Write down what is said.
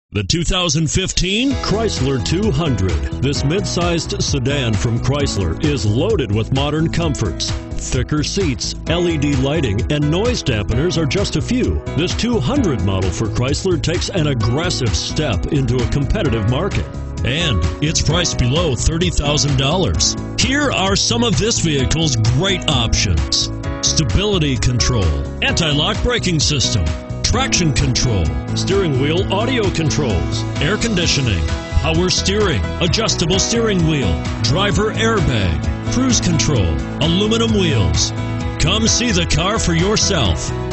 The 2015 Chrysler 200. This mid-sized sedan from Chrysler is loaded with modern comforts. Thicker seats, LED lighting, and noise dampeners are just a few. This 200 model for Chrysler takes an aggressive step into a competitive market. And it's priced below $30,000. Here are some of this vehicle's great options: stability control, anti-lock braking system, traction control, steering wheel audio controls, air conditioning, power steering, adjustable steering wheel, driver airbag, cruise control, aluminum wheels. Come see the car for yourself.